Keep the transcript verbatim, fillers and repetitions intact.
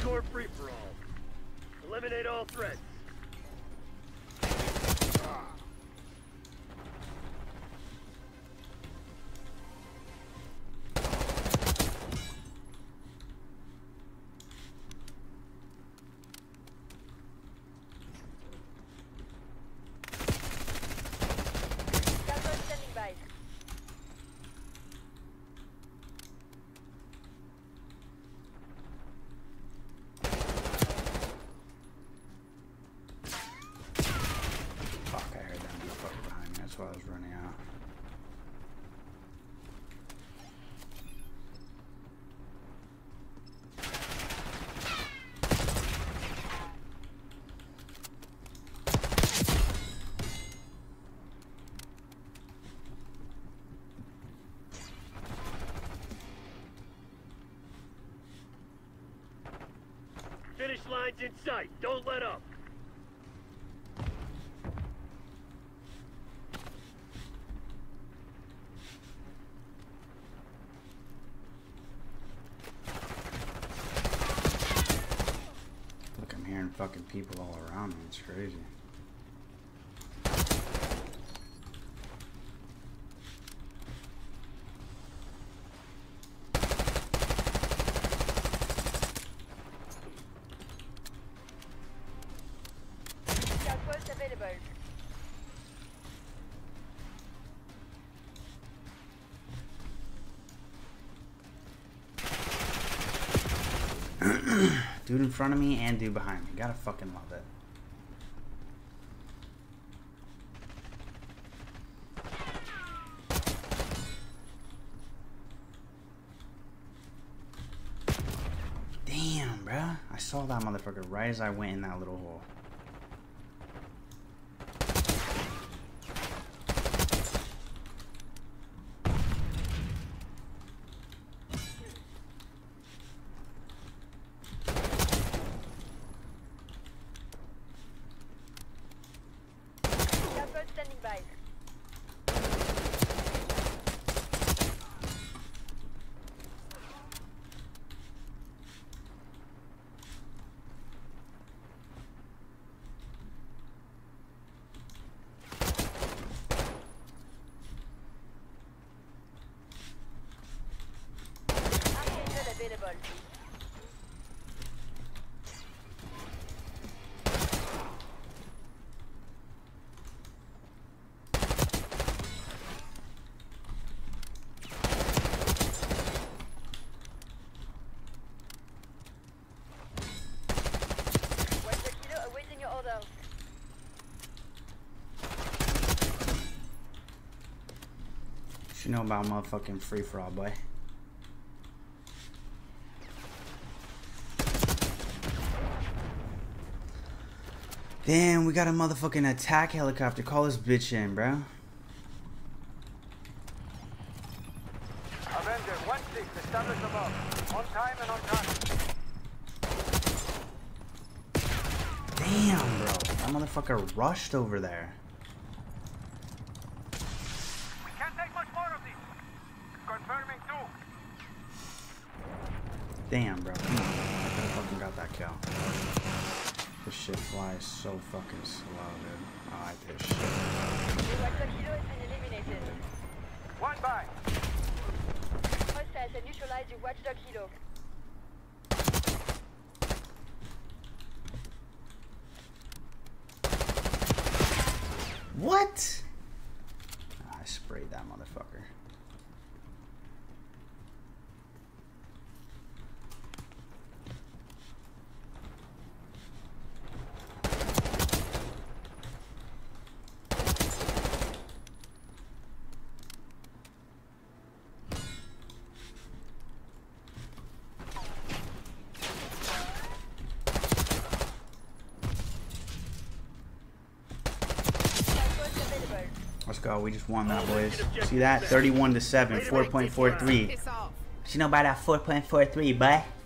hardcore free-for-all. Eliminate all threats. I was running out. Finish line's in sight. Don't let up. Fucking people all around me, it's crazy. Outpost available. Dude in front of me and dude behind me. Gotta fucking love it. Damn, bruh. I saw that motherfucker right as I went in that little hole. Standing by. Arcade available. You know about motherfucking free for all, boy. Damn, we got a motherfucking attack helicopter. Call this bitch in, bro. Avenger one six, establish above. On time and on time. Damn, bro. That motherfucker rushed over there. Damn, bro. Come on. I could have fucking got that kill. This shit flies so fucking slow, dude. I like this shit. The Watchdog Kilo has been eliminated. One by. Hostiles have neutralized the Watchdog Kilo. What? Oh, I sprayed that motherfucker. Let's go. We just won that, boys. See that? thirty-one to seven. four point four three. You know about that four point four three, bud?